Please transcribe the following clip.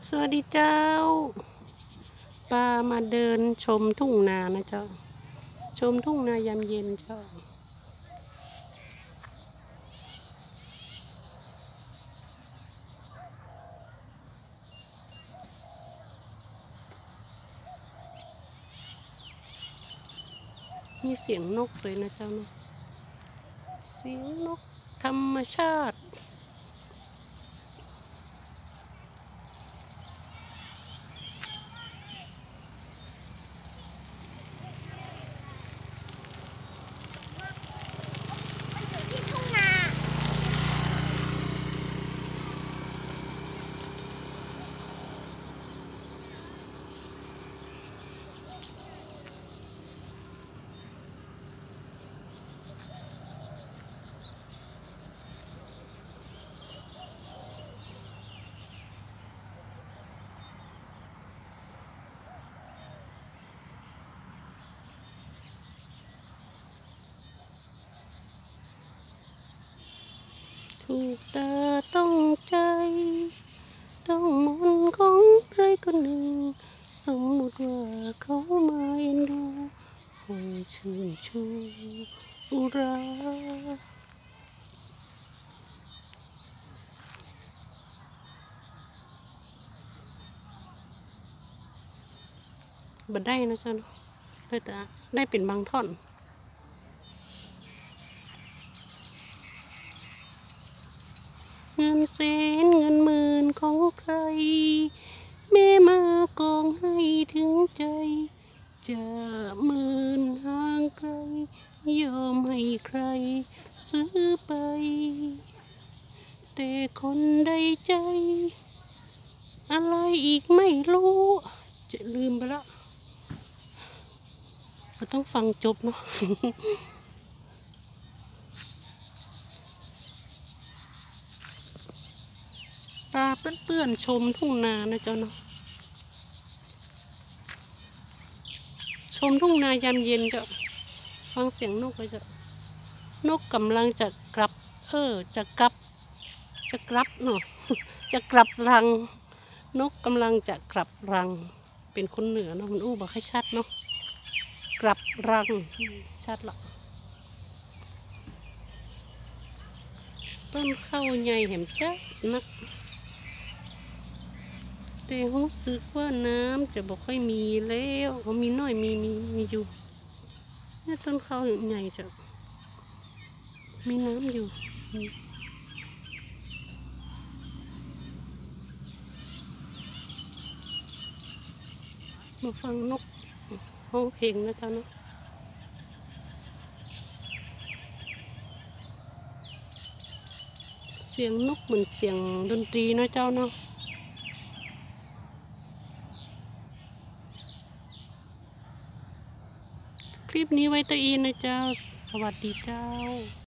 สวัสดีเจ้าปามาเดินชมทุ่งนานะเจ้าชมทุ่งนายามเย็นเจ้ามีเสียงนกเลยนะเจ้าเนาะเสียงนกธรรมชาติถูกตาต้องใจต้องมนของใครคนหนึ่งสมมติว่าเขามาเอ็นดูคงชื่นชูอุราบัดได้นะจ๊ะเลยแต่ได้เป็นบางท่อนเงินแสนเงินหมื่นของใครแม่มากองให้ถึงใจจะหมื่นห่างไกลยอมให้ใครซื้อไปแต่คนใดใจอะไรอีกไม่รู้จะลืมไปแล้วก็ต้องฟังจบเนาะ ตาเปื้อนๆชมทุ่งนานะเจ้าเนาะชมทุ่งนายามเย็นเจ้าฟังเสียงนกเลยเจ้านกกำลังจะกลับจะกลับเนาะ จะกลับรังนกกำลังจะกลับรังเป็นคนเหนือเนาะมันอู้บอกให้ชัดเนาะกลับรังชัดละต้นข้าวใหญ่เห็นจ้ะนักแต่รู้สึกว่าน้ำจะบอกค่อยมีแล้วมีน้อยมีอยู่เนี่ยต้นข้าวใหญ่จะมีน้ำอยู่มาฟังนกร้องเพลงนะจ๊ะเนาะเสียงนกเหมือนเสียงดนตรีนะเจ้าเนาะคลิปนี้ไว้ตะอีนะเจ้าสวัสดีเจ้า